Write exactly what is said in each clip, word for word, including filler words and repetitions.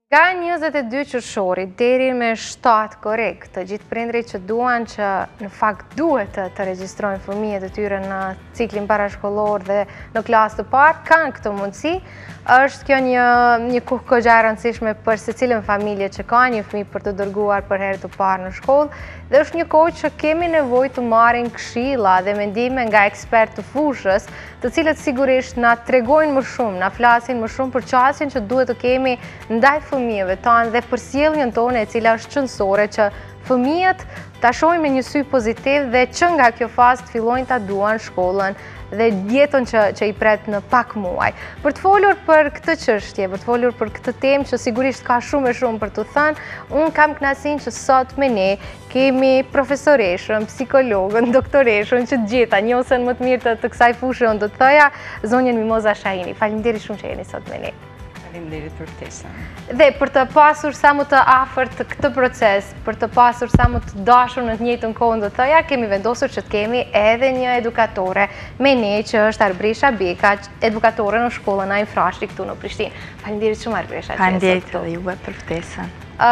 Nga njëzet e dy qershorit deri me shtatë korrekt, të gjithë prindrit që duan që në fakt duhet të, të regjistrojnë fëmijët e tyre në ciklin parashkollor dhe në klasë të parë, kanë këtë mundësi. Është kjo një, një kohë kogja e rëndësishme për secilën familje që ka një fëmijë për të dërguar për herë të parë në shkollë, dhe është një kohë që kemi nevojë të marrim këshilla dhe mendime nga ekspertë të fushës, të cilët sigurisht na tregojnë më shumë, na flasin më shumë për qasjen që duhet të kemi ndaj fëmijëve tanë dhe për sjelljen tonë e cila është qëndësore që fëmijët ta shohin me një sy pozitiv dhe që nga kjo fazë të fillojnë ta duan shkollën dhe jetën që, që i pret në pak muaj. Për të folur për këtë çështje, për të folur për këtë temë që sigurisht ka shumë e shumë për të thënë, unë kam kënaqësinë që sot me ne kemi profesoreshën, psikologën, doktoreshën që të gjitha njohsen më të mirë të, të kësaj fushë, unë do të thoja zonjën Mimoza Shahini. Faleminderit shumë që jeni sot me ne. Faleminderit për ftesën. Dhe për të pasur sa më të afërt këtë proces, për të pasur sa më të dashur në të njëjtën kohë, do të thoja, kemi vendosur që të kemi edhe një edukatore me ne që është Arbresha Beka, edukatore në shkollën Ajin Frashëri këtu në Prishtinë. Faleminderit shumë Arbresha. Faleminderit edhe juve për ftesën.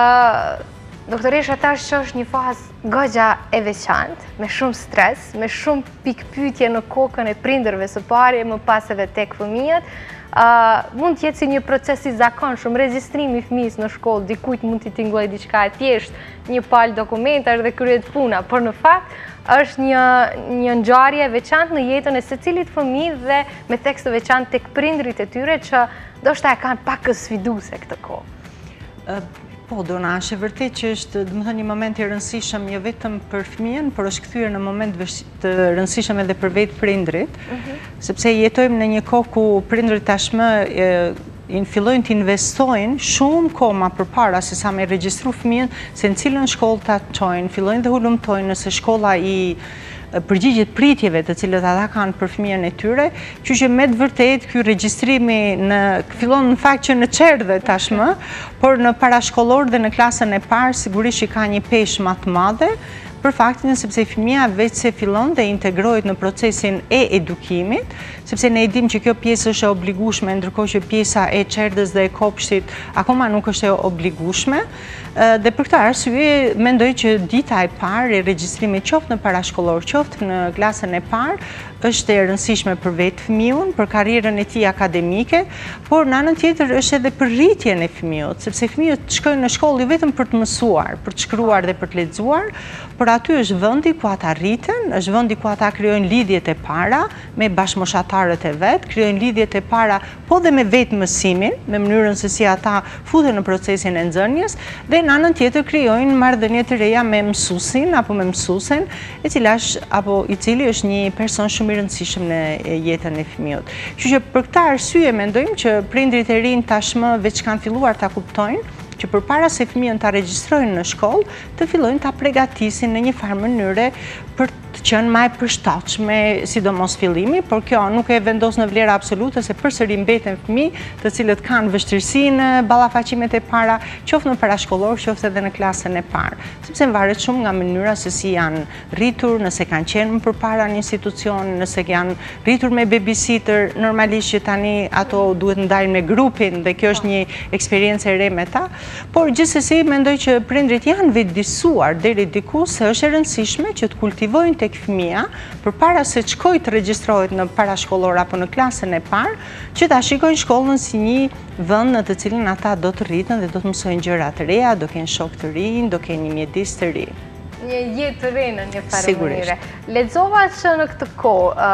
Uh, Doktoresha thash që është një fazë goxha e veçantë, me shumë stres, me shumë pikpyetje në kokën e prindërve së pari, më pas edhe tek fëmijët. Uh, mund të jetë si një proces i zakonshëm, regjistrimi i fëmijës në shkollë, dikujt mund t'i tingëllojë diçka e thjeshtë, një palë dokumentash dhe kryet puna, por në fakt është një, një ngjarje e veçantë në jetën e secilit fëmijë dhe me tekst të veçantë tek prindrit e tyre që ndoshta e kanë pak sfiduese këtë kohë. Uh, Po, Dona, është e vërtet që është domethënë një moment i rëndësishëm jo vetëm për fëmijën, por është kthyer në moment të rëndësishëm edhe për vetë prindrit, mm-hmm. sepse jetojmë në një kohë ku prindrit tashmë e, in fillojnë të investojnë shumë kohë më përpara se sa me regjistru fëmijën, se në cilën shkollë ta çojnë, fillojnë dhe hulumtojnë nëse shkolla i përgjigjet pritjeve të cilët ata kanë për fëmijën e tyre, që që me të vërtet ky regjistrimi në fillon në fakt që në çerdhe tashmë, por në parashkollor dhe në klasën e parë sigurisht që ka një peshë më të madhe, për faktin sepse fëmia veç se fillon dhe integrohet në procesin e edukimit, sepse ne e dim që kjo pjesë është e obligueshme, ndërkohë që pjesa e çerdhës dhe e kopshtit akoma nuk është e obligueshme. Dhe për këtë arsye mendoj që dita e parë e regjistrimit qoftë në parashkollor, qoftë në klasën e parë, është e rëndësishme për vetë fëmijën, për karrierën e tij akademike, por në anën tjetër është edhe për rritjen e fëmijët, sepse fëmijët shkojnë në shkollë jo vetëm për të mësuar, për të shkruar dhe për të lexuar, por aty është vendi ku ata rriten, është vendi ku ata krijojnë lidhjet e para me bashkëmoshatarët e vet, krijojnë lidhjet e para po dhe me vetë mësimin, me mënyrën se si ata futen në procesin e nxënjes, dhe në anën tjetër krijojnë marrëdhënie të reja me mësuesin apo me mësuesen, e cila është apo i cili është një person shumë i rëndësishëm në jetën e fëmijët. Kështu që për këtë arsye mendojmë që prindrit e rinj tashmë veç kanë filluar ta kuptojnë që përpara se fëmijën ta regjistrojnë në shkollë, të fillojnë ta përgatisin në një farë mënyre për të qenë më e përshtatshme, sidomos fillimi, por kjo nuk e vendos në vlerë absolute se përsëri mbeten fëmijë të cilët kanë vështirësi në ballafaqimet e para, qoftë në parashkollor, qoftë edhe në klasën e parë, sepse varet shumë nga mënyra se si janë rritur, nëse kanë qenë më përpara në institucion, nëse janë rritur me babysitter, normalisht që tani ato duhet ndajnë me grupin dhe kjo është një eksperiencë e re me ta, por gjithsesi mendoj që prindrit janë vetëdijsuar deri diku se është e rëndësishme që të kultivojnë tek fëmia përpara se të shkojë të regjistrohet në parashkollor apo në klasën e parë, që ta shikojnë shkollën si një vend në të cilin ata do të rriten dhe do të mësojnë gjëra të reja, do kenë shok të rinj, do kenë një mjedis të ri. Një jetë të re në një farë mënyre. Lexova që në këtë kohë,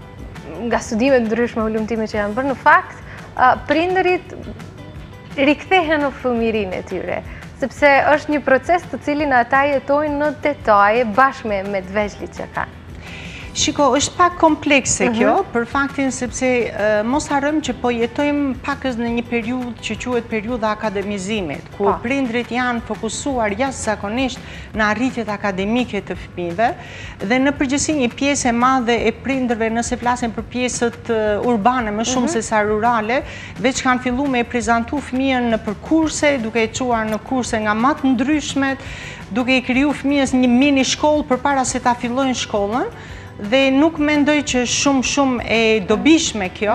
nga studimet ndryshme, hulumtime që janë bërë, në fakt, prindërit rikthehen në fëmijërinë e tyre, sepse është një proces të cilin ata jetojnë në detaje bashkë me, me të veçlit që kanë. Shiko, është pak komplekse kjo, për faktin sepse mos harrojmë që po jetojmë pakës në një periudhë që quhet periudha akademizimit, ku prindrit janë fokusuar jashtëzakonisht në arritjet akademike të fëmijëve dhe në përgjithësi një pjesë e madhe e prindërve, nëse flasin për pjesët urbane më shumë se sa rurale, veç kanë filluar me prezantu fëmijën në përkurse, duke e çuar në kurse nga më të ndryshmet, duke i kriju fëmijës një mini shkollë përpara se ta fillojnë shkollën. Dhe nuk mendoj që shumë shumë e dobishme kjo,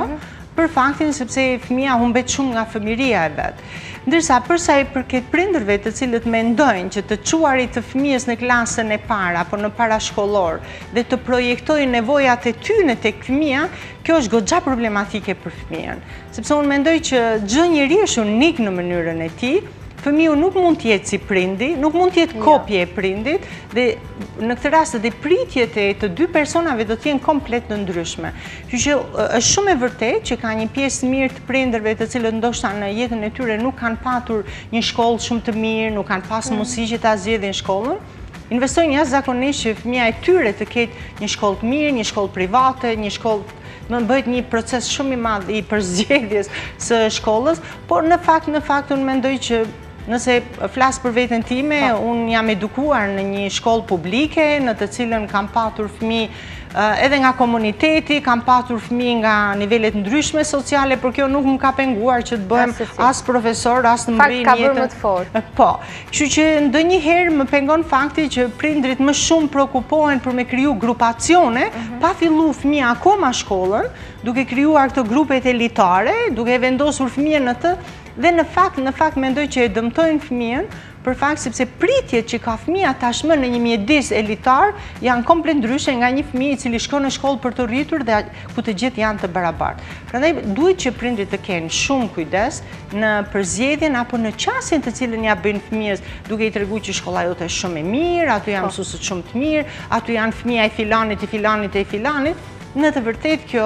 për faktin sepse fëmia humbet shumë nga fëmiria e vet. Ndërsa përsa i përket prindërve të cilët mendojnë që të çuarit të fëmijës në klasën e parë apo në parashkollor dhe të projektojnë nevojat e tyre tek fëmia, kjo është goxha problematike për fëmijën. Sepse unë mendoj që çdo njeri është unik në mënyrën e tij. Fëmiu nuk mund të jetë si prindi, nuk mund të jetë kopje e prindit dhe në këtë rast edhe pritjet e të dy personave do të jenë komplet të ndryshme. Kështu që është shumë e vërtetë që ka një pjesë mirë të prindërve të cilët ndoshta në jetën e tyre nuk kanë patur një shkollë shumë të mirë, nuk kanë pas mundësi që ta zgjedhin shkollën. Investojnë jashtëzakonisht që fëmia e tyre të ketë një shkollë të mirë, një shkollë private, një shkollë më bëhet një proces shumë i madh i përzgjedhjes së shkollës, por në fakt në fakt unë mendoj që nëse flas për veten time, unë jam edukuar në një shkollë publike në të cilën kam patur fëmijë edhe nga komuniteti, kam patur fëmijë nga nivelet ndryshme sociale, por kjo nuk më ka penguar që të bëhem as profesor, as të mbij jetën. Fakt ka bërë më të fortë. Po, kështu që ndonjëherë më pengon fakti që prindrit më shumë shqetësohen për me kriju grupacione, pa fillu fëmia akoma shkollën, duke krijuar këto grupet elitare, duke vendosur fëmijën në të. Dhe në fakt, në fakt mendoj që e dëmtojnë fëmijën për fakt sepse pritjet që ka fëmia tashmë në një mjedis elitar janë komplet ndryshe nga një fëmijë i cili shkon në shkollë për të rritur dhe ku të gjithë janë të barabartë. Prandaj duhet që prindrit të kenë shumë kujdes në përzgjedhjen apo në qasjen të cilën ja bëjnë fëmijës, duke i treguar që shkolla jote është shumë e mirë, aty janë mësuesët shumë të mirë, aty janë fëmia e filanit, i filanit e i filanit. Në të vërtet kjo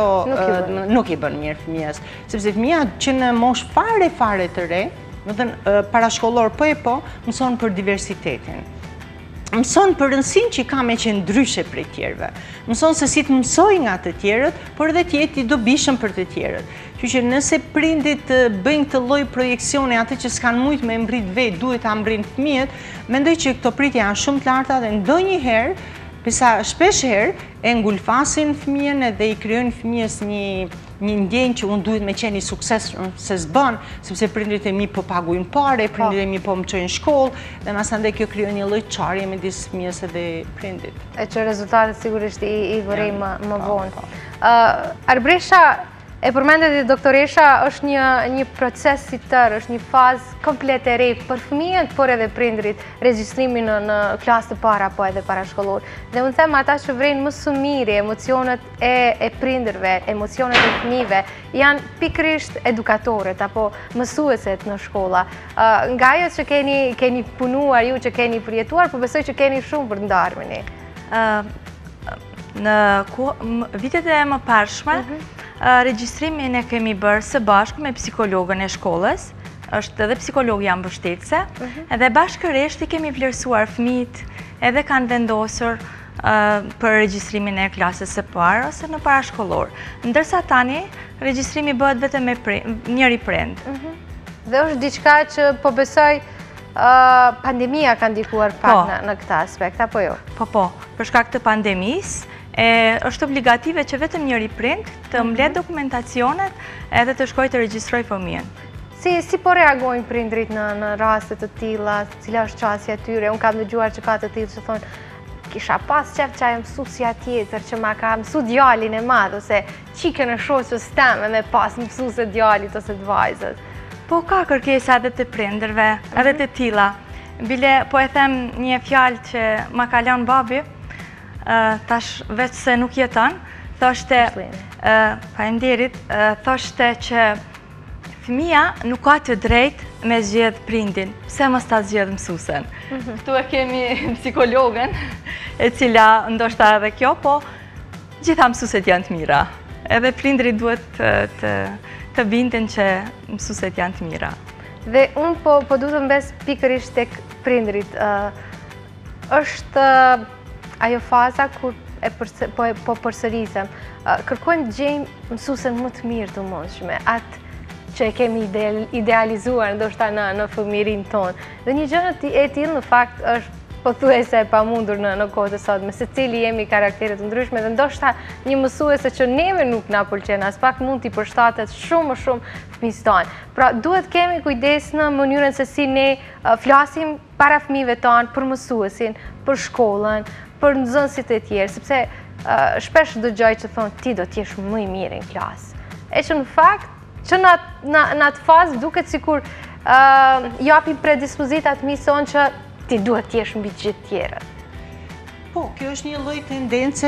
nuk i bën mirë fëmijës, sepse fëmia që në moshë fare fare të re, më thënë parashkollor po e po, mëson për diversitetin. Mëson për rëndësinë që ka me qenë ndryshe prej tjerëve. Mëson se si të mësoj nga të tjerët, por edhe të jetë i dobishëm për të tjerët. Kështu që nëse prindit bëjnë këtë lloj projeksione, atë që s'kan mujt me mbrit vetë, duhet ta mbrin fëmijët, mendoj që këto pritje janë shumë të larta dhe ndonjëherë pesa shpesh herë e ngulfasin fëmijën edhe i krijojnë fëmijës një një ndjenjë që unë duhet me qenë i sukses se s'bën, sepse prindrit e mi po paguajnë parë, prindrit e mi po më çojnë shkollë dhe masandej kjo krijon një lloj çarje midis fëmijës edhe prindit. E që rezultatet sigurisht i, i vërej më, më vonë. Uh, Arbresha, e përmendet i doktoresha, është një, një proces si tërë, është një fazë komplet e re për fëmijët, por edhe prindrit, regjistrimi në, në klasë të para, po edhe parashkollor. Dhe unë them ata që vrejnë më së miri, emocionet e, e prindërve, emocionet e fëmijëve, janë pikrisht edukatorët apo mësueset në shkolla. Uh, nga ajo që keni, keni punuar, ju që keni përjetuar, po besoj që keni shumë për ndarmeni. Uh, në ku, vitet e më parshme, uh -huh. regjistrimin e kemi bërë së bashku me psikologën e shkollës, është edhe psikologja mbështetëse, uh -huh. edhe bashkërisht i kemi vlerësuar fëmijët edhe kanë vendosur uh, për regjistrimin e klasës së parë ose në parashkollor. Ndërsa tani, regjistrimi bëhet vetëm me prind, njëri prind. Uh -huh. Dhe është diçka që po besoj uh, pandemia ka ndikuar pak po. në, në këtë aspekt, apo jo? Po, po, për shkak të pandemisë, E, është obligative që vetëm njëri prind të mbledh dokumentacionet edhe të shkojë të regjistrojë fëmijën. Si, si po reagojnë prindrit në, në raste të tilla, cila është qasja e tyre? Unë kam dëgjuar që ka të tillë që thonë, kisha pas qef që ajo mësusja tjetër që ma ka mësu djalin e madh, ose qikën e shoqës teme me pas mësuse djalit ose të vajzës. Po ka kërkesa edhe të prindërve, edhe të tilla. Bile, po e them një fjalë që ma ka lënë babi, Uh, tash vetë se nuk jeton, thoshte, uh, faleminderit, uh, thoshte që fëmia nuk ka të drejtë me zgjedh prindin, pse mos ta zgjedh mësuesen. Mm -hmm. Ktu e kemi psikologën, e cila ndoshta edhe kjo, po gjitha mësueset janë të mira. Edhe prindrit duhet të, të, të binden që mësueset janë të mira. Dhe unë po, po du të mbes pikërisht tek prindrit. Uh, është uh, ajo faza kur e përse, po, po përsërisem, uh, kërkojmë të gjejmë mësuesen më të mirë të mundshme, atë që e kemi ideal, idealizuar ndoshta në, në fëmirin tonë. Dhe një gjë e tillë në fakt është pothuajse e pamundur në, në kohët e sotme, se cili jemi karaktere të ndryshme dhe ndoshta një mësuese që neve nuk na pëlqen as pak mund t'i përshtatet shumë më shumë fëmijës tonë. Pra duhet kemi kujdes në mënyrën se si ne uh, flasim para fëmijëve tonë për mësuesin, për shkollën, për nxënësit e tjerë, sepse uh, shpesh dëgjoj që thonë ti do t'jesh më i mirë në klasë. e që në fakt, që në atë fazë duket sikur japim predispozitat mison që ti duhet t'jesh mbi gjithë tjerët. Po, kjo është një lloj tendence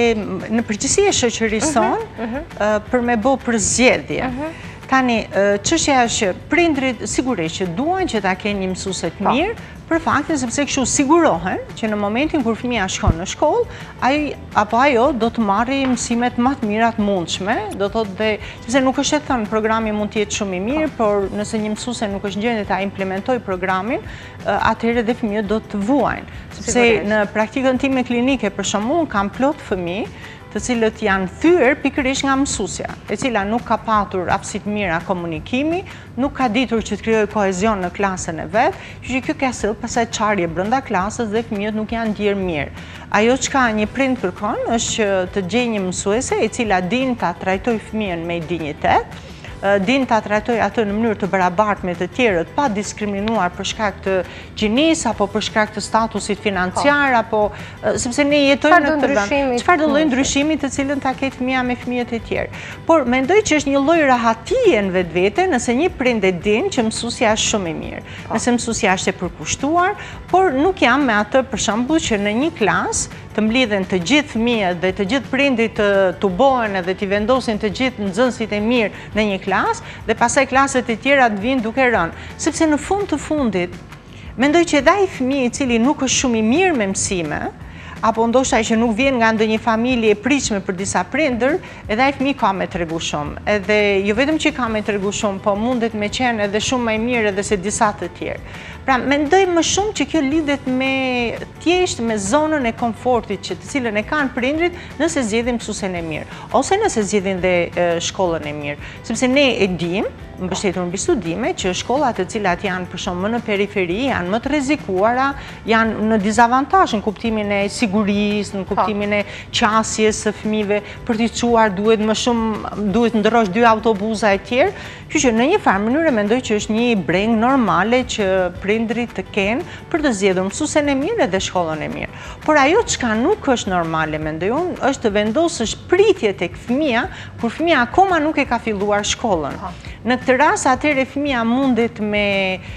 në përgjithësi e shoqërisë sonë për me bë përzgjedhje. Tani, çështja është që prindrit sigurisht që duan që ta kenë një mësuese të mirë, për faktin sepse kështu sigurohen që në momentin kur fëmia shkon në shkollë, ai apo ajo do të marrë mësimet më të mira të mundshme, do thotë dhe sepse nuk është e thënë programi mund të jetë shumë i mirë, por nëse një mësuese nuk është në gjendje ta implementojë programin, atëherë dhe fëmijët do të vuajnë. Sepse në praktikën time klinike për shembull kam plot fëmijë të cilët janë thyer pikërisht nga mësuesja, e cila nuk ka patur aftësi të mira komunikimi, nuk ka ditur që të krijojë kohezion në klasën e vet, kështu që kjo ka sill pastaj çarje brenda klasës dhe fëmijët nuk janë ndier mirë. Ajo çka një prind kërkon është që të gjejë një mësuese e cila din ta trajtojë fëmijën me dinjitet, din ta trajtoj atë në mënyrë të barabartë me të tjerët, pa diskriminuar për shkak të gjinisë apo për shkak të statusit financiar apo sepse ne jetojmë në këtë vend. Çfarë do lloj ndryshimi të cilën ta ketë fëmia me fëmijët e tjerë. Por mendoj që është një lloj rahatie në vetvete nëse një prind e din që mësuesja është shumë e mirë. Nëse mësuesja është e përkushtuar, por nuk jam me atë për shembull që në një klasë të mblidhen të gjithë fëmijët dhe të gjithë prindrit të tubohen edhe t'i vendosin të gjithë nxënësit e mirë në një klasë dhe pastaj klaset e tjera të vinë duke rënë. Sepse në fund të fundit, mendoj që edhe ai fëmijë i cili nuk është shumë i mirë me mësime, apo ndoshta që nuk vjen nga ndonjë familje e pritshme për disa prindër, edhe ai fëmijë ka me tregu shumë. Edhe jo vetëm që ka me tregu shumë, po mundet me qenë edhe shumë më i mirë edhe se disa të tjerë. Pra, mendoj më shumë që kjo lidhet me thjesht me zonën e komfortit që të cilën e kanë prindrit nëse zgjedhin mësuesen e mirë, ose nëse zgjedhin dhe shkollën e mirë. Sepse ne e dim, mbështetur mbi studime, që shkollat të cilat janë për shembull në periferi janë më të rrezikuara, janë në dizavantazh në kuptimin e sigurisë, në kuptimin e qasjes së fëmijëve, për t'i çuar duhet më shumë, duhet ndrosh dy autobusa e tjerë. Kështu që në një farë mënyrë mendoj që është një breng normale që prindrit të kenë për të zgjedhur mësuesen e mirë dhe shkollën e mirë. Por ajo çka nuk është normale mendoj unë është të vendosësh pritje tek fëmia kur fëmia akoma nuk e ka filluar shkollën. Në këtë rast atëherë fëmia mundet me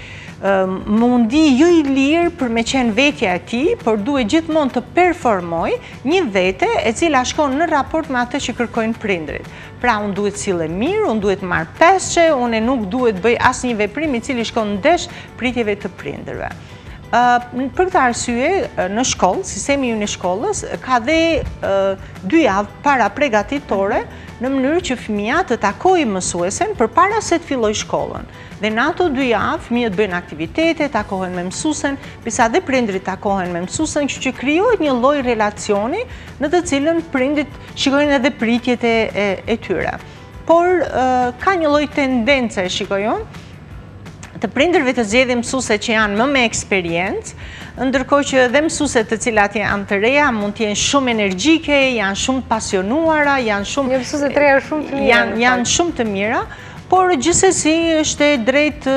mundi jo i lirë për me qenë vetja e tij, por duhet gjithmonë të performoj një vete e cila shkon në raport me atë që kërkojnë prindrit. Pra, unë duhet sillem mirë, unë duhet marr peshe, unë nuk duhet bëj asnjë veprim i cili shkon ndesh pritjeve të prindërve. Për këtë arsye, në shkollë, sistemi ynë i shkollës ka dhe dy javë para përgatitore në mënyrë që fëmia të takojë mësuesen përpara se të fillojë shkollën. Dhe në ato dy javë fëmijët bëjnë aktivitete, takohen me mësuesen, pisa dhe prindrit takohen me mësuesen, kështu që krijohet një lloj relacioni në të cilën prindrit shikojnë edhe pritjet e tyre. Por ka një lloj tendence, shikoj unë, të prindërve të zgjedhin mësuese që janë më me eksperiencë, ndërkohë që edhe mësueset të cilat janë të reja mund të jenë shumë energjike, janë shumë pasionuara, janë shumë Një mësuese të reja shumë të mira. Janë shumë të mira. Por gjithsesi është e drejtë,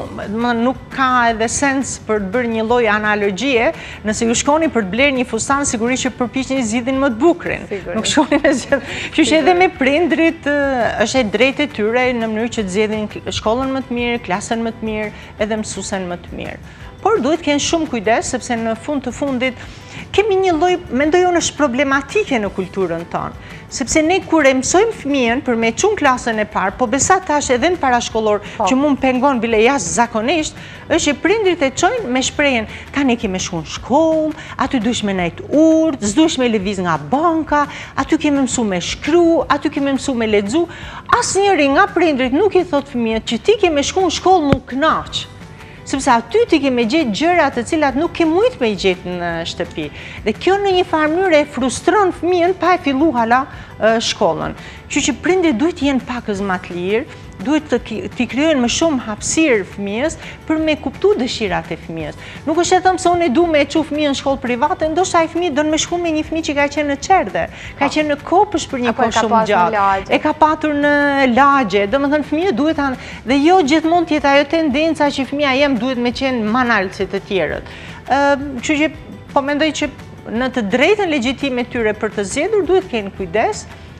nuk ka edhe sens për të bërë një lloj analogjie, nëse ju shkoni për të blerë një fustan, sigurisht që përpiqeni zgjidhin më të bukurin. Nuk shkoni me zgjedh. Kështu që edhe me prindrit është e drejtë e tyre në mënyrë që të zgjedhin shkollën më të mirë, klasën më të mirë, edhe mësuesen më të mirë. Por duhet kenë shumë kujdes, sepse në fund të fundit kemi një lloj, mendoj unë, është problematike në kulturën tonë. Sepse ne kur e mësojmë fëmijën për me çun klasën e parë, po besa tash edhe në parashkollor që mund pengon bile jashtëzakonisht, është që prindrit e çojnë me shprehjen, tani ke me shku në shkollë, aty duhesh me nejt urt, s'duhesh me lëviz nga banka, aty ke me mësu me shkru, aty ke me mësu me lexu. Asnjëri nga prindrit nuk i thot fëmijët që ti ke me shku në shkollë mu kënaq. Sepse aty ti ke me gjetë gjëra të cilat nuk ke mujt me i gjetë në shtëpi. Dhe kjo në një farë mënyrë e frustron fëmijën pa e fillu hala shkollën. Kështu që prindrit duhet jenë pakës më të lirë, duhet t'i krijojnë më shumë hapësirë fëmijës për me kuptu dëshirat e fëmijës. Nuk është e thëmë se unë e du me e çu fëmijën në shkollë private, ndoshta ai fëmijë do në me shku me një fëmijë që ka qenë në Çerdhe, ka qenë në Kopësh për një kohë shumë gjatë, e ka patur në lagje. Domethënë fëmijët duhet anë, dhe jo gjithmonë të jetë ajo tendenca që fëmia jem duhet me qenë manal si të tjerët. Kështu që po mendoj që në të drejtën legjitime tyre për të zgjedhur duhet kenë kujdes,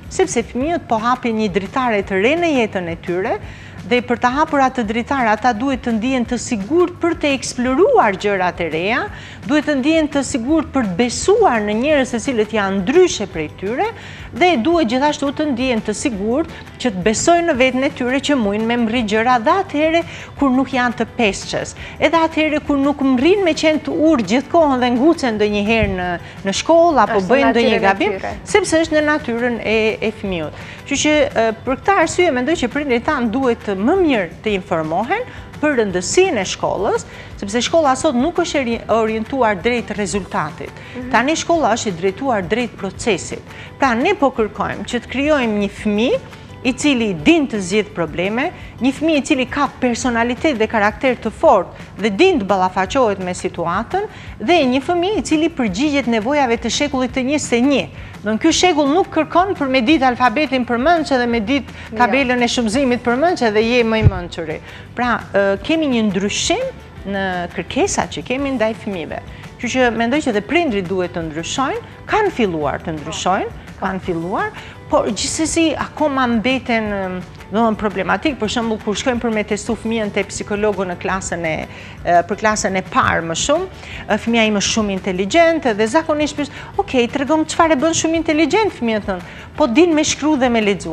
sepse fëmijët po hapin një dritare të re në jetën e tyre, dhe për të hapur atë dritare, ata duhet të ndihen të sigurt për të eksploruar gjërat e reja, duhet të ndihen të sigurt për të besuar në njerëz të cilët janë ndryshe prej tyre, dhe duhet gjithashtu të ndihen të sigurt që të besojnë në veten e tyre që mundin me mri gjëra dhe atëherë kur nuk janë të peshqës, edhe atëherë kur nuk mrin me qenë të urtë gjithkohën dhe ngucen ndonjëherë në në shkollë apo bëjnë ndonjë gabim, sepse është në natyrën e, e fëmijët. Kështu që për këtë arsye mendoj që prindërit tanë duhet më mirë të informohen për rëndësinë e shkollës, sepse shkolla sot nuk është orientuar drejt rezultatit. Tani shkolla është drejtuar drejt procesit. Pra ne po kërkojmë që të krijojmë një fëmijë i cili din të zgjidh probleme, një fëmijë i cili ka personalitet dhe karakter të fortë dhe din të ballafaqohet me situatën, dhe një fëmijë i cili përgjigjet nevojave të shekullit të njëjtë e një. Do ky shekull nuk kërkon për me ditë alfabetin përmendshë dhe me ditë tabelën e shumëzimit përmendshë dhe je më i mençuri. Pra, kemi një ndryshim në kërkesat që kemi ndaj fëmijëve. Kështu që mendoj që dhe prindrit duhet të ndryshojnë, kanë filluar të ndryshojnë, kanë filluar, por gjithsesi akoma mbeten domethënë problematik, për shembull kur shkojmë për me testu fëmijën te psikologu në klasën e për klasën e parë më shumë, fëmia ime është shumë inteligjente dhe zakonisht pyet, "Ok, tregom çfarë bën shumë inteligjent fëmia thon?" "Po din me shkruaj dhe me lexu."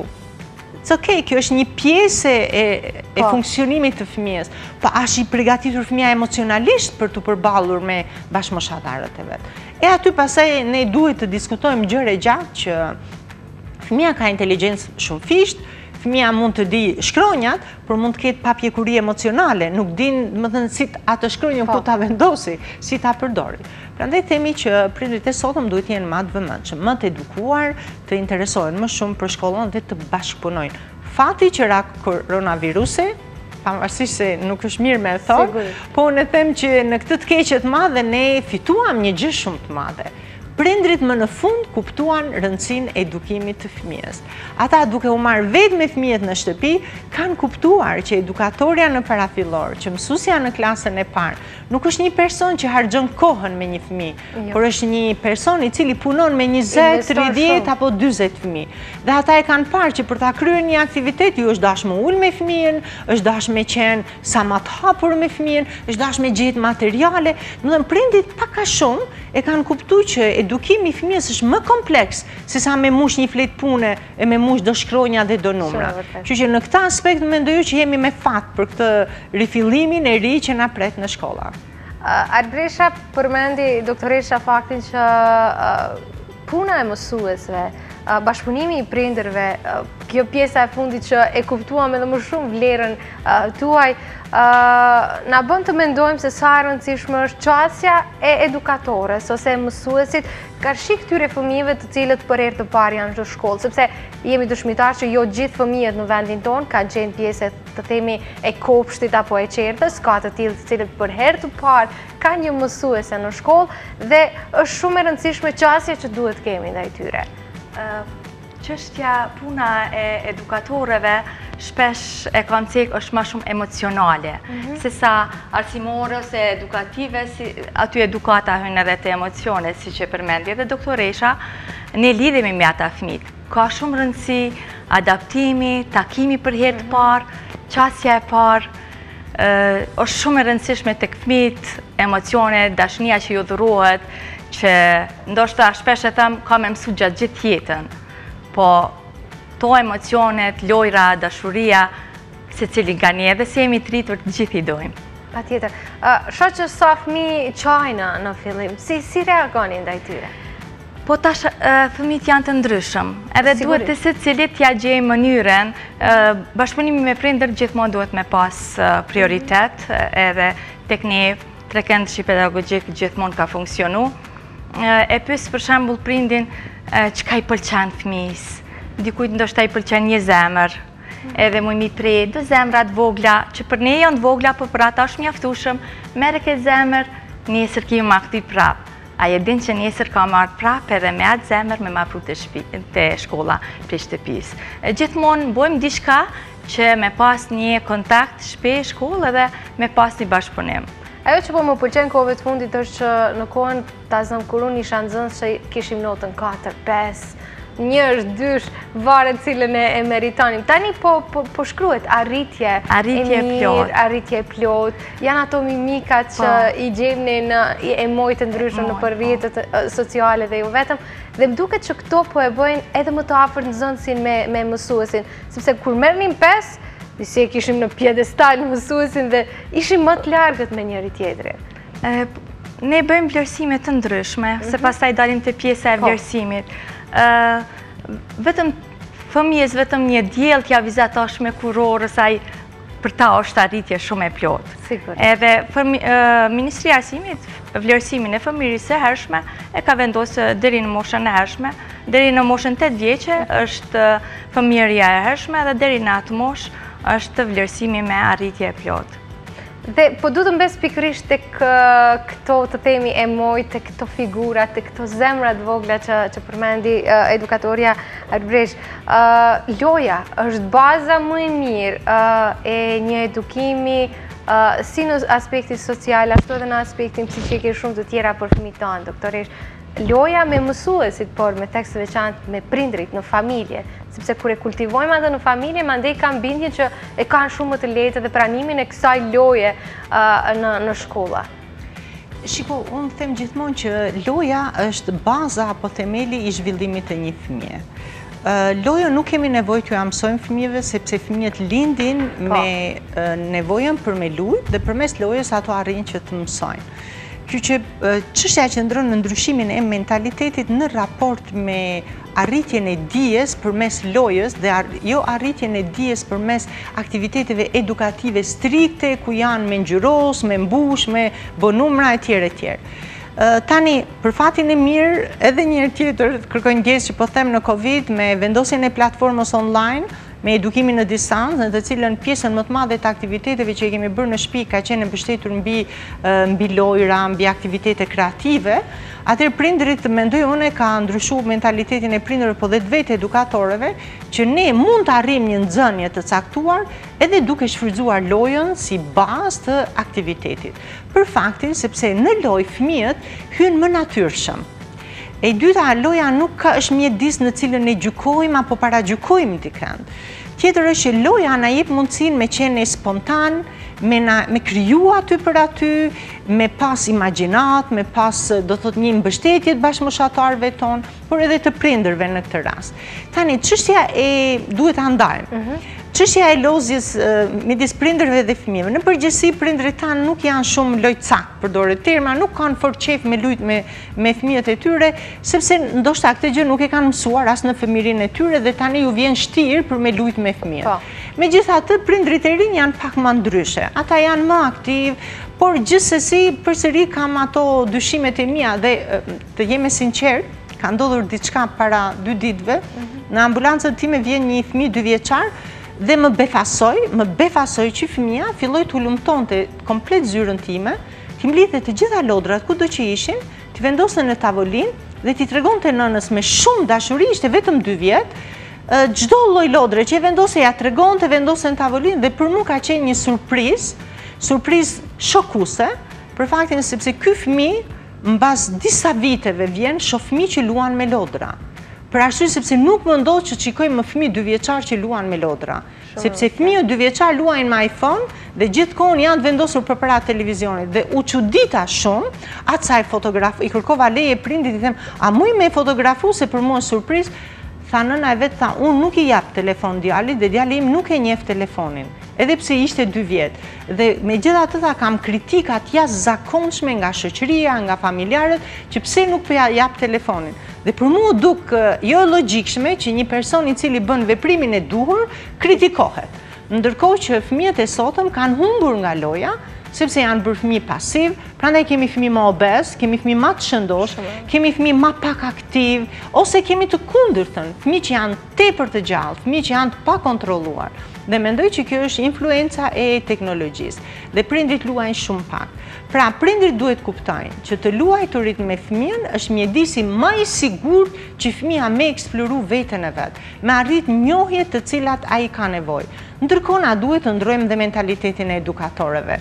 Okej, kjo është një pjesë e, e funksionimit të fëmijës, po është i përgatitur fëmija emocionalisht për të përballur me bashkëmoshatarët e vet. E aty pasaj ne duhet të diskutojmë gjëre gjatë që fëmija ka inteligjencë shumë fisht, fëmija mund të di shkronjat, por mund të ketë papjekuri emocionale, nuk din, më thënë, si atë shkronjën ku ta vendosi, si ta përdori. Prandaj themi që prindërit e sotëm duhet jenë më të vëmendshëm, më të edukuar, të interesohen më shumë për shkollën dhe të bashkëpunojnë. Fati që ra koronavirusi, pavarësisht se nuk është mirë me e thonë, po unë them që në këtë të keqe të madhe ne fituam një gjë shumë të madhe. Prindrit më në fund kuptuan rëndësinë e edukimit të fëmijës. Ata duke u marrë vetë me fëmijët në shtëpi, kanë kuptuar që edukatorja në parafillor, që mësuesja në klasën e parë, nuk është një person që harxhon kohën me një fëmijë, por është një person i cili punon me njëzet, tridhjetë apo dyzet fëmijë. Dhe ata e kanë parë që për ta kryer një aktivitet, ju është dashur me ul me fëmijën, është dashur me qenë sa më të hapur me fëmijën, është dashur me gjetë materiale. Domethënë prindit pak a shumë e kanë kuptuar që edukimi i fëmijës është më kompleks se sa me mush një fletë pune e me mush do shkronja dhe do numra. Kështu që në këtë aspekt mendoj që jemi me fat për këtë rifillimin e ri që na pret në shkolla. Ardresha përmendi doktoresha faktin që puna e mësuesve, bashkëpunimi i prindërve, kjo pjesa e fundit që e kuptuam edhe më shumë vlerën tuaj, na bën të mendojmë se sa e rëndësishme është qasja e edukatores ose mësuesit karshi këtyre fëmijëve të cilët për herë të parë janë në shkollë, sepse jemi dëshmitar që jo gjithë fëmijët në vendin tonë kanë qenë pjesë të themi e kopshtit apo e qertës, ka të tillë të cilët për herë të parë kanë një mësuese në shkollë dhe është shumë e rëndësishme qasja që duhet kemi ndaj tyre. Çështja puna e edukatorëve shpesh e kanë cek është më shumë emocionale, se sa arsimore ose edukative, aty edukata hyn edhe te emocione, si që përmendi edhe doktoresha, ne lidhemi me ata fëmijë. Ka shumë rëndësi adaptimi, takimi për herë të parë, qasja e parë, është shumë e rëndësishme tek fëmijët, emocione, dashnia që ju dhurohet, që ndoshta shpesh e them ka me mësu gjatë gjithë jetën, po to emocionet, lojra, dashuria, se cili nga një edhe se jemi të rritur të gjithë i dojmë. Pa tjetër. Shoh që sa fëmijë qajna në fillim, si, si reagoni ndaj tyre? Po tash fëmijët janë të ndryshëm, edhe duhet të se cilit t'ja gjej mënyrën, bashkëpunimi me prindër gjithmonë duhet me pas prioritet, edhe tek ne trekëndëshi pedagogjik gjithmonë ka funksionu. E pyes për shembull prindin çka i pëlqen fëmijës. Dikujt ndoshta i pëlqen një zemër, edhe mu mi prej do zemrat vogla, që për ne janë vogla, por për ata është mjaftueshëm, merre ke zemër, nesër ki ma këty prap. A e din që nesër ka marrë prap edhe me atë zemër me ma pru të shkolla prej shtëpisë. Gjithmonë bojmë diçka që me pas një kontakt shpesh shkollë edhe me pas një bashkëpunim. Ajo që po më pëlqen kohëve të fundit është që në kohën ta zëm kur unë isha nxënës që kishim notën katër, pesë, një është dysh, varet cilën e meritonim. Tani po shkruhet arritje e mirë, arritje e plot, janë ato mimikat që i gjemni në emojt të ndryshme në përrjetet sociale dhe jo vetëm, dhe më duket që këto po e bëjnë edhe më të afërt nxënësin me mësuesin, sepse kur merrnim pesë, disi e kishim në pjedestal mësuesin dhe ishim më të largët me njëri tjetrin. Ne bëjmë vlerësime të ndryshme, se pastaj dalim të pjesa e vlerësimit. Vetëm fëmijës, vetëm një djellë t'ja vizatosh me kurorës, ai për ta është arritje shumë e plotë. Edhe Ministria e Arsimit, vlerësimin e fëmijërisë së hershme, e ka vendosë deri në moshën e hershme, deri në moshën tetë vjeçe është fëmijëria e hershme dhe deri në atë moshë është vlerësimi me arritje e plotë. Dhe po du të mbes pikërisht të këto të temi emoj, të këto figurat, të këto zemrat vogla që përmendi edukatorja Arbresh. Loja është baza më e mirë e një edukimi si në aspektin social, ashtu edhe në aspektin psikik e shumë të tjera për fëmijët tanë, doktoresh. Loja me mësuesit, por me tekst të veçantë me prindrit në familje, sepse kur e kultivojmë atë në familje, mandej kam bindjen që e kanë shumë më të lehtë dhe pranimin e kësaj loje në shkolla. Shiko, unë them gjithmonë që loja është baza apo themeli i zhvillimit të një fëmije. Loja nuk kemi nevojë t'ju mësojmë fëmijëve, sepse fëmijët lindin me nevojën për me lujtë dhe përmes lojës ato arrin që të mësojnë. Kjo që çështja që ndron në ndryshimin e mentalitetit në raport me arritjen e dijes përmes lojës dhe jo arritjen e dijes përmes aktiviteteve edukative strikte ku janë me ngjyros, me mbush, me bonumra e tjerë e tjerë. Tani, për fatin e mirë, edhe njërë tjetër, kërkoj ndjesë që po them në Covid, me vendosjen e platformës online, me edukimin në distancë, në të cilën pjesën më të madhe të aktiviteteve që i kemi bërë në shtëpi ka qenë mbështetur mbi mbi lojra, mbi aktivitete kreative, atëherë prindrit, mendoj unë, ka ndryshuar mentalitetin e prindërve, po dhe të vetë edukatorëve, që ne mund të arrijmë një nxënje të caktuar edhe duke shfrytzuar lojën si bazë të aktivitetit. Për faktin sepse në lojë fëmijët hynë më natyrshëm. E dyta, loja nuk është mjedis në cilën ne gjykojmë apo paragjykojmë dikën. Tjetër është që loja na jep mundësinë me qenë spontan, me, me kriju aty për aty, me pas imagjinat, me pas do thot një mbështetje të bashkëmoshatarëve tonë, por edhe të prindërve në këtë rast. Tani, çështja e duhet ta ndajmë. Çështja e lozjes midis prindërve dhe fëmijëve. Në përgjithësi prindërit tanë nuk janë shumë lojcak, përdore terma, nuk kanë fort qef me lujt me, me fëmijët e tyre, sepse ndoshta këtë gjë nuk e kanë mësuar as në fëmijërinë e tyre dhe tani ju vjen shtirë për me lujt me fëmijët. Megjithatë, prindrit e rinj janë pak më ndryshe. Ata janë më aktiv, por gjithsesi përsëri kam ato dyshimet e mia dhe të jem e sinqert, ka ndodhur diçka para dy ditëve, në ambulancën time vjen një fëmijë dy vjeçar dhe më befasoj, më befasoj që fëmija filloj të hulumtonte komplet zyrën time, t'i mblidhe të gjitha lodrat ku do që ishin, t'i vendosë në tavolin dhe t'i tregon të nënës me shumë dashuri, ishte vetëm dy vjetë, gjdo lloj lodre që e vendose ja tregon të vendose në tavolin dhe për mu ka qenë një surpriz, surpriz shokuse, për faktin sepse ky fëmijë mbas disa viteve vjen shoh fëmijë që luan me lodra. Për arsye sepse nuk më ndodh që të shikoj më fëmijë dy vjeçar që luan me lodra. Sepse fëmijët dy vjeçar luajnë me iPhone dhe gjithkohon janë të vendosur përpara televizionit dhe u çudita shumë, atësaj fotograf, i kërkova leje prindit i them, a muj me fotografu se për mua surprizë? Tha nëna e vetë, tha, unë nuk i jap telefon djalit dhe djali im nuk e njeh telefonin. Edhe pse ishte dy vjetë. Dhe me gjitha të tha kam kritikat jashtëzakonshme nga shoqëria, nga familjarët, që pse nuk përja jap telefonin. Dhe për mua duk jo logjikshme që një person i cili bën veprimin e duhur, kritikohet. Ndërkohë që fëmijët e sotëm kanë humbur nga loja, sepse janë bërë fëmijë pasiv, prandaj kemi fëmijë më obez, kemi fëmijë më të shëndosh, kemi fëmijë më pak aktiv, ose kemi të kundërtën, fëmijë që janë tepër të gjallë, fëmijë që janë të pakontrolluar. Dhe mendoj që kjo është influenca e teknologjisë dhe prindrit luajnë shumë pak. Pra, prindrit duhet kuptojnë që të luajturit me fëmijën është mjedisi më i sigurt që fëmija me eksploru veten e vet, me arrit njohje të cilat ai ka nevojë. Ndërkohë na duhet të ndrojmë dhe mentalitetin e edukatorëve. Për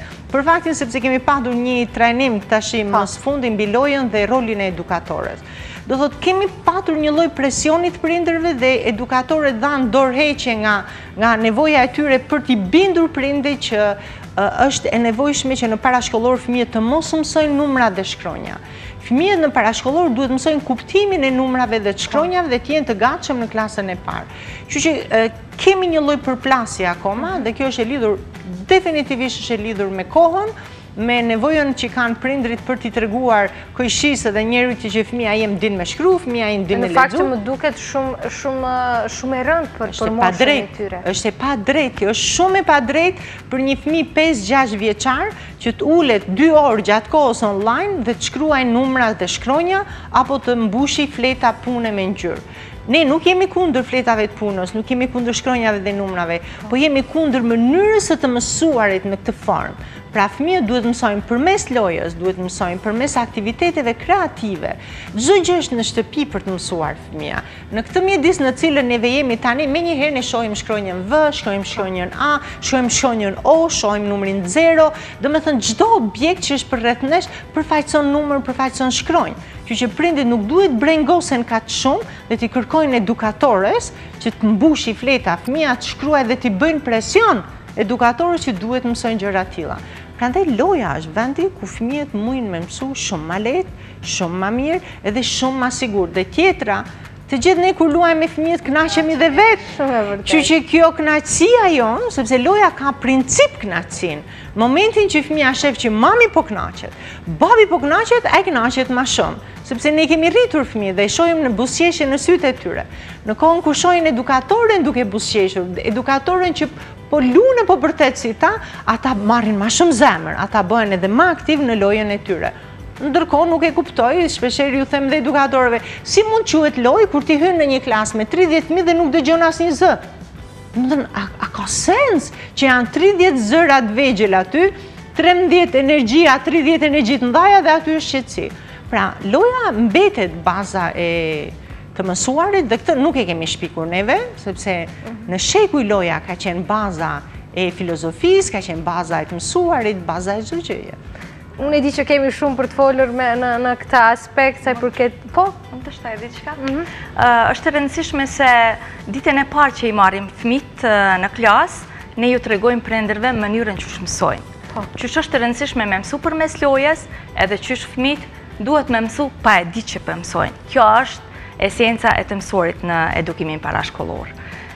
për faktin sepse kemi pasur një trajnim tash më së fundi mbi lojën dhe rolin e edukatorës. Do thot, kemi patur një lloj presioni të prindërve dhe edukatorët dhanë dorëheqje nga nga nevoja e tyre për t'i bindur prindërit që uh, është e nevojshme që në parashkollor fëmijët të mos mësojnë numra dhe shkronja. Fëmijët në parashkollor duhet mësojnë kuptimin e numrave dhe të shkronjave dhe të jenë të gatshëm në klasën e parë. Kështu që uh, kemi një lloj përplasje akoma dhe kjo është e lidhur definitivisht është e lidhur me kohën, me nevojën që kanë prindrit për t'i treguar kojshisë dhe njerëzit që fëmia jem din me shkru, fëmia jem din me lexu. Në fakt që më duket shumë shumë shumë e rëndë për për moshën e tyre. Është e padrejtë, kjo është shumë e padrejtë për një fëmijë pesë gjashtë vjeçar që të ulet dy orë gjatë kohës online dhe të shkruajë numra dhe shkronja apo të mbushi fleta pune me ngjyrë. Ne nuk jemi kundër fletave të punës, nuk jemi kundër shkronjave dhe numrave, po jemi kundër mënyrës së të mësuarit në këtë formë. Pra fëmijët duhet mësojnë përmes lojës, duhet mësojnë përmes aktiviteteve kreative. Çdo gjë është në shtëpi për të mësuar fëmia. Në këtë mjedis në cilën neve jemi tani, menjëherë ne shohim shkronjën V, shohim shkronjën A, shohim shkronjën O, shohim numrin zero, domethënë çdo objekt që është përreth nesh përfaqëson numër, përfaqëson shkronjë. Që që prindit nuk duhet brengosen kaq shumë dhe t'i kërkojnë edukatores që të mbushi fleta fëmia të shkruajnë dhe t'i bëjnë presion edukatorës që duhet mësojnë gjëra të tilla. Prandaj loja është vendi ku fëmijët mundin me mësu shumë më lehtë, shumë më mirë edhe shumë më sigurt. Dhe tjetra, të gjithë ne kur luajmë me fëmijët kënaqemi dhe vetë. Shumë e vërtetë. Që që kjo kënaqësia jonë, sepse loja ka princip kënaqësinë. Momentin që fëmia shef që mami po kënaqet, babi po kënaqet, ai kënaqet më shumë. Sepse ne kemi rritur fëmijët dhe i shohim në buzëqeshje në sytë e tyre. Në kohën kur shohin edukatoren duke buzëqeshur, edukatoren që po lunë po vërtet si ta, ata marrin më shumë zemër, ata bëhen edhe më aktiv në lojën e tyre. Ndërkohë nuk e kuptoj, shpeshherë ju them dhe edukatorëve, si mund quhet lojë kur ti hyn në një klasë me tridhjetë fëmijë dhe nuk dëgjon asnjë zë? Domethënë, a, a ka sens që janë tridhjetë zëra të vegjël aty, trembëdhjetë energjia, tridhjetë energji të mëdha dhe aty është qetësi. Pra, loja mbetet baza e të mësuarit dhe këtë nuk e kemi shpikur neve, sepse në shekuj loja ka qenë baza e filozofisë, ka qenë baza e të mësuarit, baza e çdo gjëje. Unë e di që kemi shumë për të folur me, në, në këta aspekt, sa i përket... Po? Unë të shtaj diçka. Është e rëndësishme se ditën e parë që i marrim fëmijët në klasë, ne ju tregojmë prindërve mënyrën që mësojnë. Qysh është e rëndësishme me mësu përmes lojës, edhe qysh fëmijët duhet me mësu pa e di që për mësojnë. Kjo është esenca e të mësuarit në edukimin parashkollor.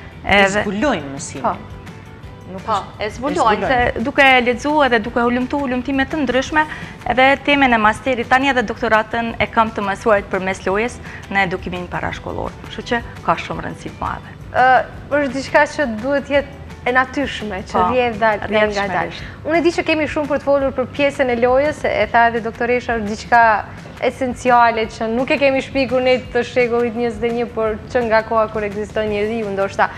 E zbulojnë mësimin. Po, e zbulojnë, se duke lexu edhe duke hulumtu hulumtime të ndryshme, edhe temen e masterit tani edhe doktoratën e kam të mësuarit përmes lojës në edukimin parashkollor. Kështu që ka shumë rëndësi të madhe. Është diçka që duhet jetë e natyrshme, që rrjedh dal nga dal. Unë e di që kemi shumë për të folur për pjesën e lojës, e tha edhe doktoresha, është diçka esenciale që nuk e kemi shpikur ne të shekullit njëzet e një, por që nga koha kur ekziston njeriu ndoshta.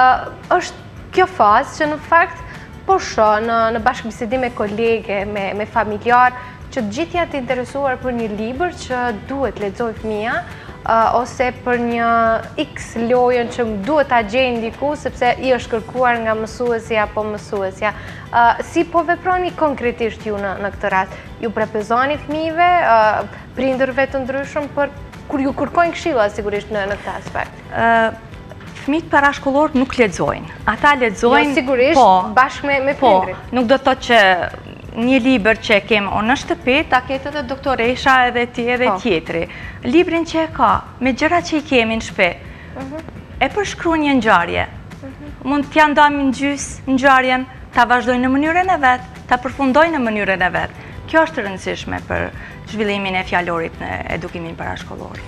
Është kjo fazë që në fakt po shoh në, në bashkëbisedim me kolege, me, me familjar, që të gjithë janë të interesuar për një libër që duhet lexoj fëmia, uh, ose për një X lojën që duhet ta gjej ndiku sepse i është kërkuar nga mësuesja apo mësuesja. Uh, si po veproni konkretisht ju në, në këtë rast? Ju prepozoni fëmijëve, uh, prindërve të ndryshëm për kur ju kërkojnë këshilla sigurisht në, në këtë aspekt? Uh, Fëmijët parashkollor nuk lexojnë. Ata lexojnë, jo, sigurisht, po, bashkë me, me prindrit. Po, nuk do të thotë që një libër që e kemë o në shtëpi, ta ketë edhe doktoresha edhe ti edhe po. Tjetri. Librin që e ka, me gjëra që i kemi në shtëpi, uh -huh. e përshkruan një ngjarje. Uh -huh. Mund t'ja ndajmë në gjys ngjarjen, ta vazhdojnë në mënyrën e vet, ta përfundojnë në mënyrën e vet. Kjo është e rëndësishme për zhvillimin e fjalorit në edukimin parashkollor.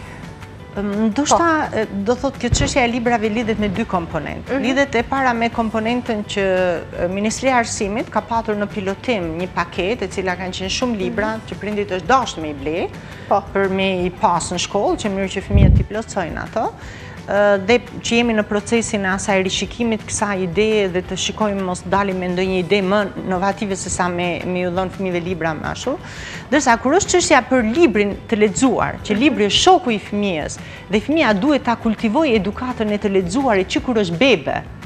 Ndoshta do thotë kjo çështja e librave lidhet me dy komponentë. Lidhet e para me komponentën që Ministria e Arsimit ka patur në pilotim një paketë e cila kanë qenë shumë libra që prindit është dashur me i ble, për me i pas në shkollë, që mënyrë që fëmijët i plotësojnë ato. Dhe që jemi në procesin e asaj rishikimit kësaj ideje dhe të shikojmë mos dalim me ndonjë ide më inovative se sa me, me ju dhënë fëmijëve libra më ashtu. Dërsa kur është çështja për librin të lexuar, që libri është shoku i fëmijës dhe fëmia duhet ta kultivojë edukatën e të lexuarit që kur është bebe.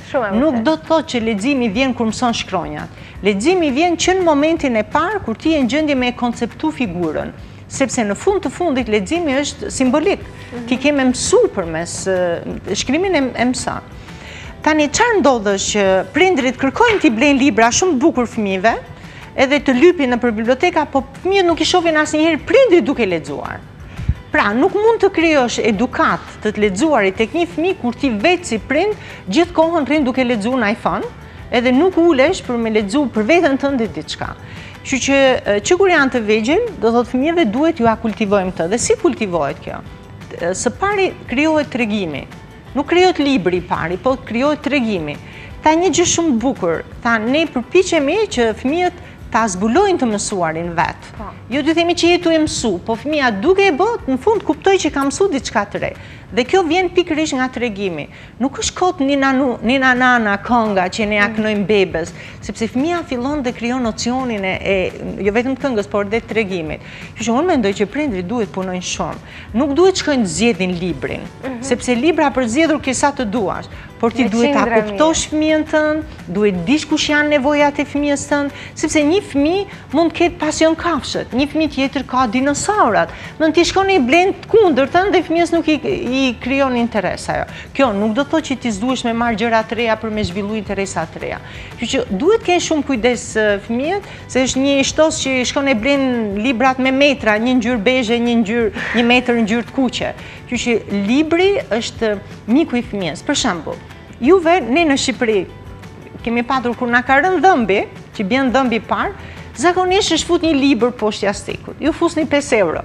Nuk do të thotë që leximi vjen kur mëson shkronjat. Leximi vjen që në momentin e parë kur ti je në gjendje me konceptu figurën, sepse në fund të fundit leximi është simbolik. Ti ke me mësu përmes shkrimin e mëson. Tani çfarë ndodhësh që prindrit kërkojnë t'i blejnë libra shumë të bukur fëmijëve, edhe të lypin nëpër biblioteka, po fëmijët nuk i shohin asnjëherë prindrit duke lexuar. Pra, nuk mund të krijosh edukat të të lexuarit tek një fëmijë kur ti vetë si prind gjithë kohën rrin duke lexuar në iPhone, edhe nuk ulesh për me lexu për veten tënde diçka. Kështu që që kur janë të vegjël, do thotë fëmijëve duhet ju a kultivojmë këtë. Dhe si kultivohet kjo? Së pari krijohet tregimi. Nuk krijohet libri i pari, po krijohet tregimi. Tha një gjë shumë të bukur. Tha ne përpiqemi që fëmijët ta zbulojnë të mësuarin vetë. Jo të themi që jetu e mësu, po fëmija duke e bot, në fund kuptoj që ka mësu diçka të re. Dhe kjo vjen pikërisht nga tregimi. Nuk është kot nina nana kënga që ne ja kënojmë bebes, sepse fëmija fillon dhe krijon nocionin e jo vetëm këngës, por dhe tregimit. Që unë mendoj që prindrit duhet punojnë shumë. Nuk duhet shkojnë zgjedhin librin, sepse libra për zgjedhur ke sa të duash. Por ti duhet ta kuptosh fëmijën tënd, duhet dish kush janë nevojat e fëmijës tënd, sepse një fëmijë mund të ketë pasion kafshët, një fëmijë tjetër ka dinosaurat. Mund t'i shkon i blen të kundërtën dhe fëmijës nuk i, i krijon interes ajo. Kjo nuk do të thotë që ti s'duhesh me marr gjëra të reja për me zhvillu interesa të reja. Kështu që duhet të kenë shumë kujdes fëmijët, se është një shtos që shkon e blen librat me metra, një ngjyrë bezhe, një ngjyrë, një metër ngjyrë të kuqe. Kështu që libri është miku i fëmijës. Për shembull, juve, ne në Shqipëri, kemi patur kur na ka rënë dhëmbi, që bjen dhëmbi parë, zakonisht është fut një libër poshtë jastikut. Ju fusni pesë euro.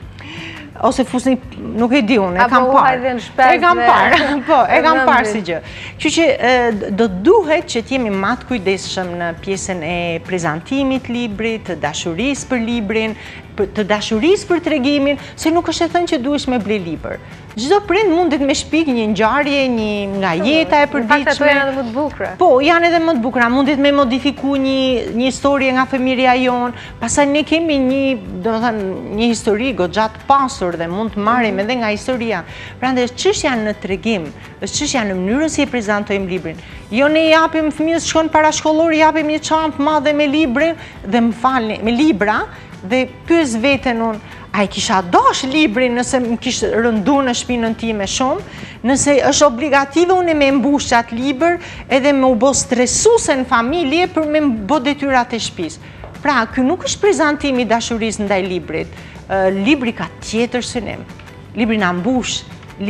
Ose fusni, nuk e di unë, e kam parë. E kam parë, po, e kam parë si gjë. Kështu që do duhet që t'jemi më të kujdesshëm në pjesën e prezantimit librit, të dashurisë për librin, të dashurisë për tregimin, se nuk është e thënë që duhesh me ble libër. Çdo prind mundet me shpik një ngjarje, një nga jeta e përditshme. Në fakt ato janë edhe më të bukura. Po, janë edhe më të bukura. Mundet me modifiku një një histori nga familja jon. Pastaj ne kemi një, domethënë, një histori goxha të pasur dhe mund të marrim edhe nga historia. Prandaj çështja në tregim, është çështja në mënyrën si e prezantojmë librin. Jo ne i japim fëmijës shkon parashkollor, i japim një çantë madhe me librin dhe më falni, me libra dhe pyes veten unë, a i kisha dosh librin nëse më kishë rëndu në shpinën time shumë, nëse është obligative unë me mbush qatë liber edhe me u bo stresuse në familje për me bo detyrat e shpis. Pra, kjo nuk është prezantimi dashuris ndaj librit. Libri ka tjetër synim. Libri na mbush.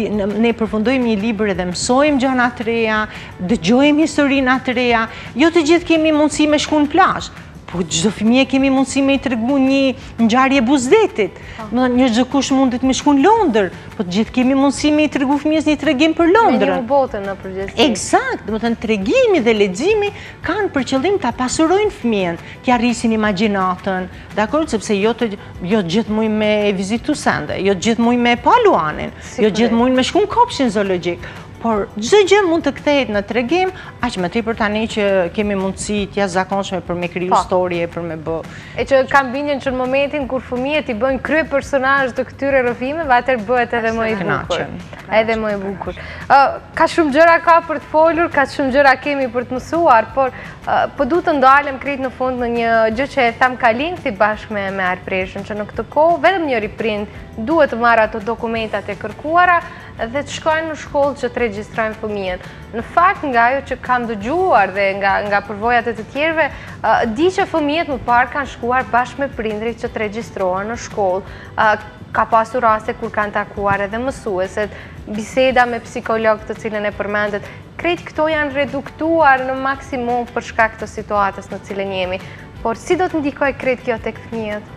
Ne përfundojmë një libër edhe mësojmë gjëra të reja, dëgjojmë historinë të reja. Jo të gjithë kemi mundësi me shku në plazh. Po çdo fëmijë kemi mundësi me i tregu një ngjarje buzdetit. Do një çdo kush mundet me shku në Londër, po të gjithë kemi mundësi me i tregu fëmijës një tregim për Londrën. Me një botën në përgjithësi. Eksakt, do të thënë tregimi dhe leximi kanë për qëllim ta pasurojnë fëmijën, t'i arrisin imagjinatën, dakor, sepse jo të jo gjithë muj me vizitu sende, jo gjithë muj me pa luanin, jo gjithë muj me shku në kopshin zoologjik. Por çdo gjë mund të kthehet në tregim, aq më tepër tani që kemi mundësi të jashtëzakonshme për me kriju historie, për me bë. E që kam bindjen që në momentin kur fëmijët i bëjnë krye personazh të këtyre rrëfimeve, atëherë bëhet edhe më i bukur. Edhe më i bukur. Ka shumë gjëra ka për të folur, ka shumë gjëra kemi për të mësuar, por po duhet të ndalem krejt në fund në një gjë që e tham Kalin këti bashkë me me Arpreshën, që në këtë kohë vetëm njëri prind duhet të marrë ato dokumentat e kërkuara dhe të shkojnë në shkollë që të regjistrojnë fëmijën. Në fakt, nga ajo që kam dëgjuar dhe nga, nga përvojat e të tjerëve, uh, di që fëmijët më parë kanë shkuar bashkë me prindrit që të regjistrohen në shkollë. Uh, ka pasur raste kur kanë takuar edhe mësueset, biseda me psikolog të cilën e përmendet. Krejt këto janë reduktuar në maksimum për shkak të situatës në cilën jemi. Por si do të ndikoj krejt kjo tek fëmijët?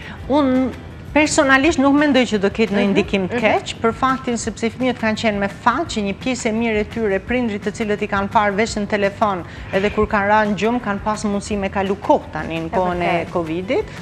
Unë personalisht nuk mendoj që do ketë në ndikim të keq, për faktin sepse fëmijët kanë qenë me fat që një pjesë e mirë e tyre, prindrit të cilët i kanë parë veç në telefon, edhe kur kanë rënë gjumë, kanë pas mundësi me kalu kohë tani në kohën e Covidit.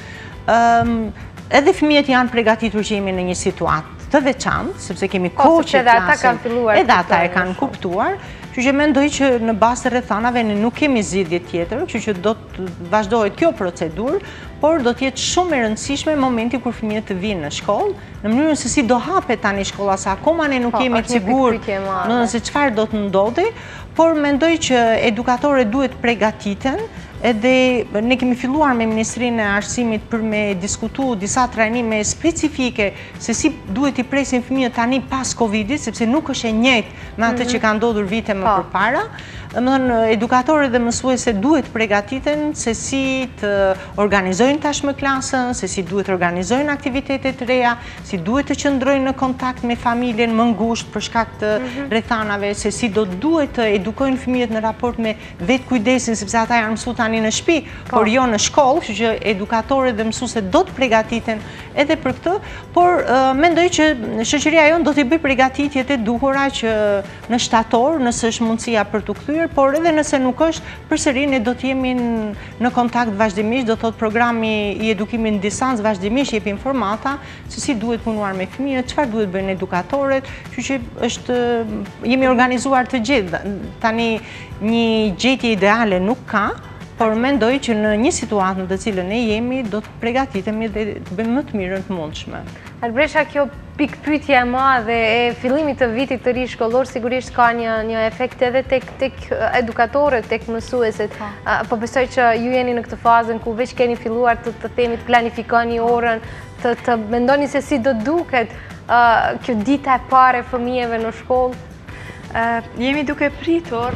Edhe fëmijët janë përgatitur që jemi në një situatë të veçantë, sepse kemi kohë që flasim, edhe ata e kanë kuptuar. Që që mendoj që në bazë të rrethanave ne nuk kemi zgjidhje tjetër, që që do të vazhdohet kjo procedurë, por do të jetë shumë e rëndësishme momenti kur fëmijët të vinë në shkollë, në mënyrën se si do hapet tani shkolla, sa akoma ne nuk jemi të sigurt në se çfarë do të ndodhi, por mendoj që edukatorët duhet pregatiten, edhe ne kemi filluar me Ministrinë e Arsimit për me diskutu disa trajnime specifike se si duhet i presin fëmijët tani pas Covidit, sepse nuk është e njëjtë me atë që ka ndodhur vite më përpara. Domethënë edukatorët dhe mësuesit duhet pregatiten se si të organizojnë tashmë klasën, se si duhet të organizojnë aktivitete të reja, si duhet të qëndrojnë në kontakt me familjen më ngushtë për shkak të rrethanave, se si do duhet të edukojnë fëmijët në raport me vetë kujdesin, sepse ata janë mësuar tani në shtëpi, por jo në shkollë, kështu që edukatorët dhe mësuesit do të pregatiten edhe për këtë, por mendoj që shoqëria jonë do t'i bëjë përgatitjet e duhura që në shtator, nëse është mundësia për t'u kthyer, por edhe nëse nuk është, përsëri ne do të jemi në kontakt vazhdimisht, do thotë programi i edukimit në distancë vazhdimisht jep informata se si duhet punuar me fëmijët, çfarë duhet bëjnë edukatorët, kështu që është jemi organizuar të gjithë. Tani një gjetje ideale nuk ka, por mendoj që në një situatë në të cilën ne jemi, do të pregatitemi dhe të bëjmë më të mirën të mundshme. Albresha, kjo pikpyetje e madhe e fillimit të vitit të ri shkollor sigurisht ka një një efekt edhe tek tek edukatorët, tek mësuesit. Po besoj që ju jeni në këtë fazën ku veç keni filluar të të themi të planifikoni orën, të të mendoni se si do duket kjo dita e parë e fëmijëve në shkollë. Jemi duke pritur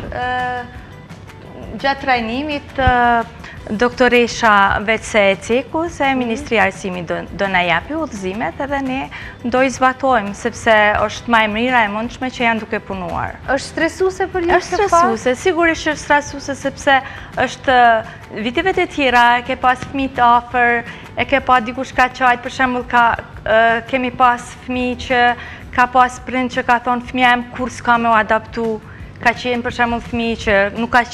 gjatë trajnimit doktoresha Vetse Eceku se Ministri Arsimit do na japi udhëzimet edhe ne do i zbatojmë sepse është më e mira e mundshme që janë duke punuar. Është stresuese për ju? Është stresuese, sigurisht është stresuese sepse është viteve të tjera e ke pas fëmijë të afër, e ke pa dikush ka qajt, për shembull ka kemi pas fëmijë që ka pas prind që ka thonë fëmia em kur s'ka me u adaptu. Ka qenë për shembull fëmijë që nuk ka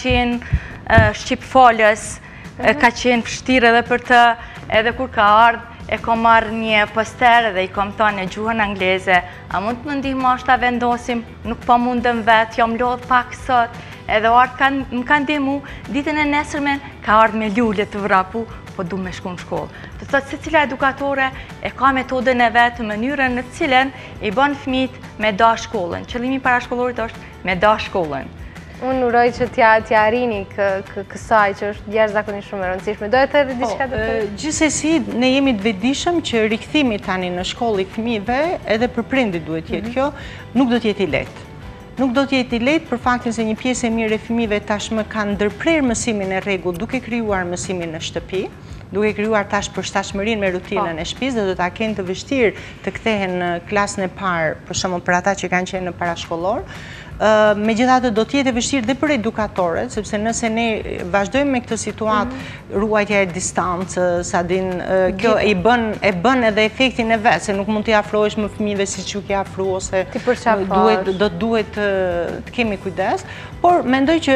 qenë shqip folës, ka qenë vështirë edhe për të, edhe kur ka ardhur e kom marrë një poster dhe i kom thonë në gjuhën angleze, a mund të më ndihmosh ta vendosim, nuk po mundem vetë, jam lodh pak sot, edhe ardhë më kanë ndihmu, ditën e nesërmen ka ardhur me lule të vrapu, po du me shku në shkollë. Të thotë se cila edukatore e ka metodën e vetë, mënyrën në cilën i bën fëmijët me da shkollën. Qëllimi parashkollorit është me da shkollën. Unë uroj që t'ja arrini kësaj që është jashtëzakonisht shumë e rëndësishme. Do e të edhe diçka të të... Gjithsesi, ne jemi të vetëdijshëm që rikthimi tani në shkollë i fëmijëve, edhe për prindit duhet jetë kjo, nuk do të jetë i lehtë. Nuk do të jetë i lehtë për faktin se një pjesë e mirë e fëmijëve tashmë kanë ndërprer mësimin e rregull duke krijuar mësimin në shtëpi, duke krijuar tash përshtatshmërinë me rutinën e shtëpisë dhe do ta kenë të vështirë të kthehen në klasën e parë, për shembull për ata që kanë qenë në parashkollor. Megjithatë do të jetë e vështirë dhe për edukatorët, sepse nëse ne vazhdojmë me këtë situatë, ruajtja e distancës, a din, kjo e bën e bën edhe efektin e vet, se nuk mund t'i afrohesh më fëmijëve siç u ke afruar ose duhet do duhet të kemi kujdes, por mendoj që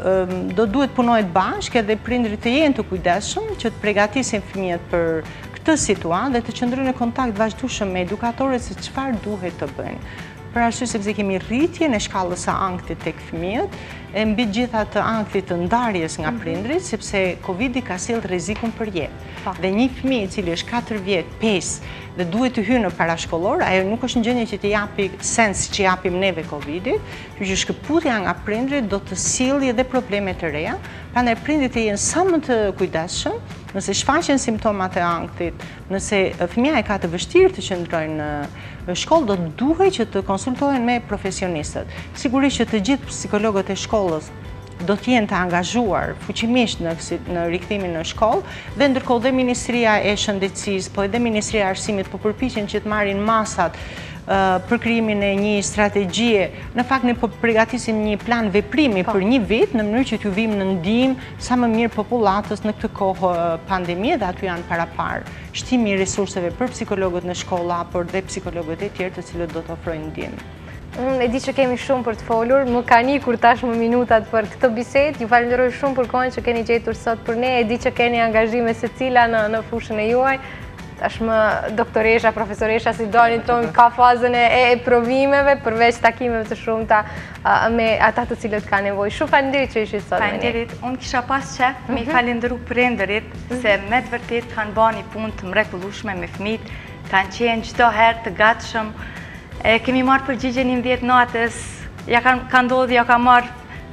do duhet punohet bashkë edhe prindrit të jenë të kujdesshëm që të përgatisin fëmijët për këtë situatë dhe të qëndrojnë në kontakt vazhdueshëm me edukatorët se çfarë duhet të bëjnë. Për arsye sepse kemi rritjen e shkallës së ankthit tek fëmijët, e mbi gjitha të ankthit të ndarjes nga prindrit, sepse Covidi ka sjellë rrezikun për jetë. Dhe një fëmijë i cili është katër vjet, pesë dhe duhet të hyjë në parashkollor, ajo nuk është në gjendje që të japi sens që japim neve Covidit, kështu që shkëputja nga prindrit do të sjellë edhe probleme të reja, prandaj prindrit të jenë sa më të kujdesshëm. Nëse shfaqen simptomat e ankthit, nëse fëmia e ka të vështirë të qëndrojnë në shkollë, do duhet që të konsultohen me profesionistët. Sigurisht që të gjithë psikologët e shkollës do të jenë të angazhuar fuqimisht në, në rikthimin në shkollë, dhe ndërkohë dhe Ministria e Shëndetësisë, po edhe Ministria e Arsimit po përpiqen që të marrin masat për krijimin e një strategjie. Në fakt ne po përgatisim një plan veprimi për një vit në mënyrë që t'ju vim në ndihmë sa më mirë popullatës në këtë kohë pandemie, dhe aty janë parapar shtimi i resurseve për psikologët në shkolla, por dhe psikologët e tjerë të cilët do të ofrojnë ndihmë. Unë e di që kemi shumë për të folur, më kanë ikur tashmë minutat për këtë bisedë. Ju falenderoj shumë për kohën që keni gjetur sot për ne. E di që keni angazhime secila në në fushën e juaj. Tashmë doktoresha, profesoresha, si doni tonë, ka fazën e provimeve, përveç takimeve të shumta me ata të cilët ka nevojë. Shumë faleminderit që ishit sot me ne. Faleminderit. Unë kisha pas qef me i falenderu prindërit se me të vërtet kanë bërë një punë të mrekullueshme me fëmijët, kanë qenë çdo herë të gatshëm. Kemi marrë përgjigje njëmbëdhjetë natës, ja ka ndodhur, ja ka marrë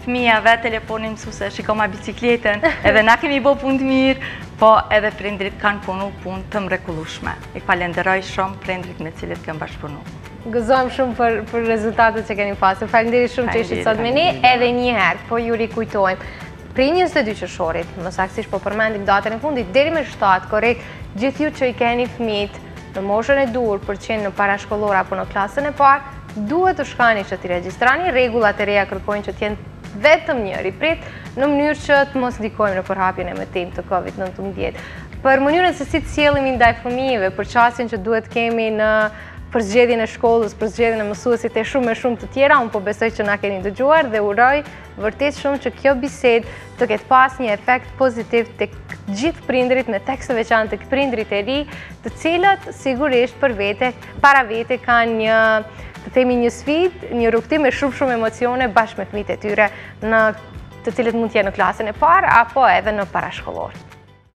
fëmijave telefonin mësuse, shiko ma bicikletën, edhe na kemi bo punë të mirë, po edhe prindrit kanë punu punë të mrekullueshme. I falenderoj shumë prindrit me cilët kemë bashkëpunu. Gëzojmë shumë për, për rezultatet që keni pasur. Faleminderit shumë që ishit sot me ne, edhe një herë, po ju rikujtojmë. Prej njëzet e dy qershorit, më saktësisht po përmendim datën e fundit, deri me shtatë, korrekt, gjithë ju që i keni fëmijët në moshën e dur për qenë në parashkollor apo në klasën e parë, duhet të shkani që t'i regjistrani, rregullat e reja kërkojnë që t'jenë vetëm një riprit në mënyrë që të mos ndikojmë në përhapjen e mëtejmë të kovid nëntëmbëdhjetë. Për mënyrën se si të sjellemi ndaj fëmijëve, për çastin që duhet kemi në për zgjedhjen e shkollës, për zgjedhjen e mësuesit e shumë e shumë të tjera, unë po besoj që na keni dëgjuar dhe uroj vërtet shumë që kjo bisedë të ketë pas një efekt pozitiv tek gjithë prindrit, në tek së veçantë tek prindrit e ri, të cilët sigurisht për vete, para vete kanë një, të themi një sfidë, një rrugtim me shumë shumë emocione bashkë me fëmijët e tyre, në të cilët mund të jenë në klasën e parë apo edhe në parashkollor.